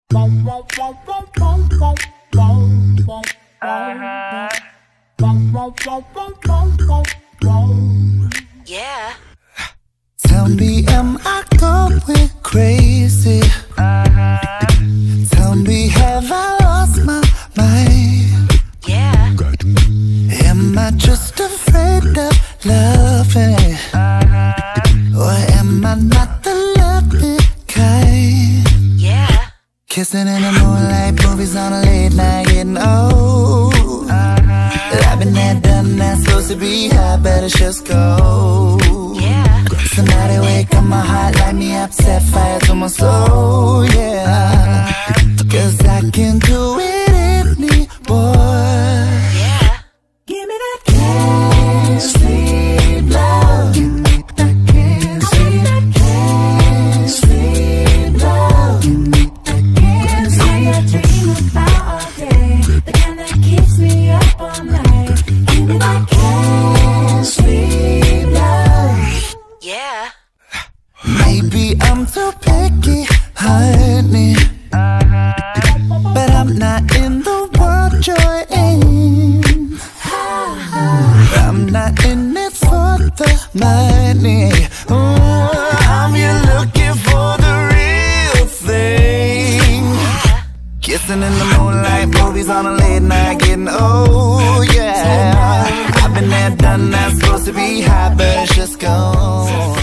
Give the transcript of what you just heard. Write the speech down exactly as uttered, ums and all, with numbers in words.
Yeah. Tell me, am I going crazy? Tell me, have I lost my mind? Yeah. Am I just afraid of loving? Or am I not the loving kind? Yeah. Kissing in the moonlight, movies on a late night, getting old. I've been there, done that, supposed to be high, better just go. Yeah. Somebody wake up my heart, light me up, set fire to my soul, yeah. Cause I can do it anymore. Yeah. Give me that can't sleep love. Give me that can't sleep, can't sleep love. Give me that can't sleep. I dream about all day, the kind that keeps me up all night. Give me that Can't sleep love. Yeah. Maybe I'm too picky, honey, but I'm not in the world you're in. I'm not in it for the money. Oh, I'm here looking for the real thing. Kissing in the moonlight, movies on a late night, getting old, yeah. I've been there, done that, supposed to be high, but it's just gone.